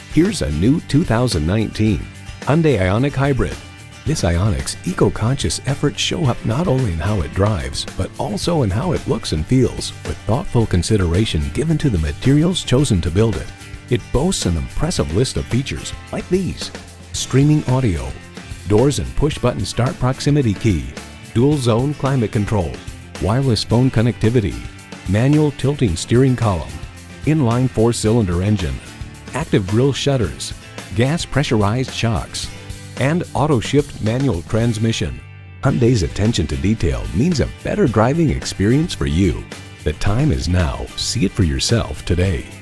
Here's a new 2019 Hyundai Ioniq Hybrid. This Ioniq's eco-conscious efforts show up not only in how it drives, but also in how it looks and feels, with thoughtful consideration given to the materials chosen to build it. It boasts an impressive list of features like these: streaming audio, doors and push-button start proximity key, dual-zone climate control, wireless phone connectivity, manual tilting steering column, inline 4-cylinder engine, active grille shutters, gas pressurized shocks, and auto-shift manual transmission. Hyundai's attention to detail means a better driving experience for you. The time is now. See it for yourself today.